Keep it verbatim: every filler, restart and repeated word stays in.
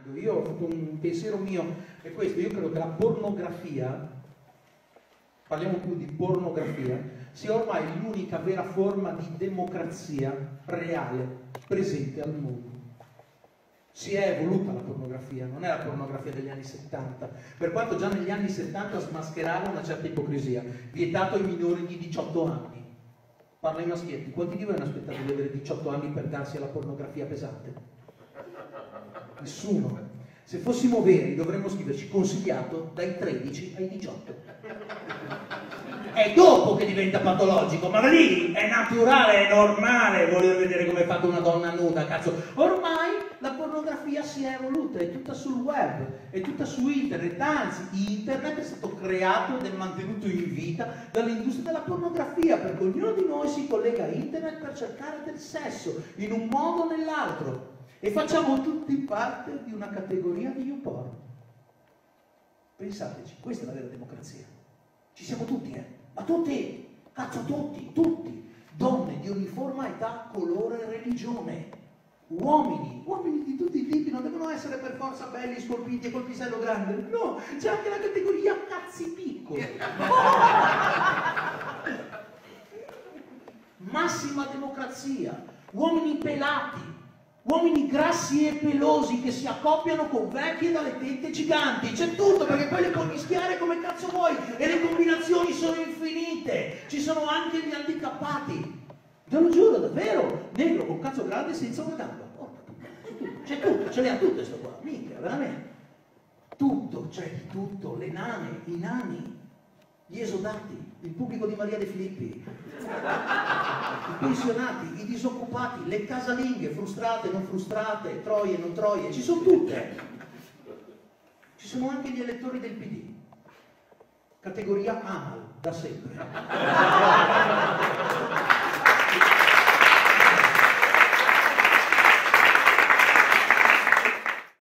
cambiando. Io ho fatto un pensiero mio, è questo, io credo che la pornografia, parliamo più di pornografia, sia ormai l'unica vera forma di democrazia reale presente al mondo. Si è evoluta la pornografia, non è la pornografia degli anni settanta, per quanto già negli anni settanta smascherava una certa ipocrisia, vietato ai minori di diciotto anni. Parla ai maschietti, quanti di voi hanno aspettato di avere diciotto anni per darsi alla pornografia pesante? Nessuno. Se fossimo veri dovremmo scriverci consigliato dai tredici ai diciotto. È dopo che diventa patologico, ma lì è naturale, è normale voler vedere come è fatta una donna nuda, cazzo. Ormai la pornografia si è evoluta, è tutta sul web, è tutta su internet, anzi internet è stato creato ed è mantenuto in vita dall'industria della pornografia, perché ognuno di noi si collega a internet per cercare del sesso, in un modo o nell'altro, e facciamo tutti parte di una categoria di YouPorn. Pensateci, questa è la vera democrazia. Ci siamo tutti, eh? Ma tutti, cazzo tutti, tutti, donne di uniforme età, colore e religione, uomini, uomini di tutti i tipi, non devono essere per forza belli, scolpiti e col pisello grande, no, c'è anche la categoria cazzi piccoli. Massima democrazia, uomini pelati, uomini grassi e pelosi che si accoppiano con vecchie dalle tette giganti, c'è tutto, perché poi le puoi mischiare come cazzo vuoi e le combinazioni sono infinite, ci sono anche gli handicappati, te lo giuro davvero, negro con cazzo grande senza una gamba, c'è tutto, ce le ha tutte sto qua, minchia, veramente, tutto, c'è di tutto, le nane, i nani, gli esodati, il pubblico di Maria De Filippi, i pensionati, i disoccupati, le casalinghe, frustrate, non frustrate, troie, non troie, ci sono tutte. Ci sono anche gli elettori del P D, categoria AMAL, da sempre.